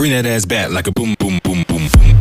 bring that ass back like a boom, boom, boom, boom, boom.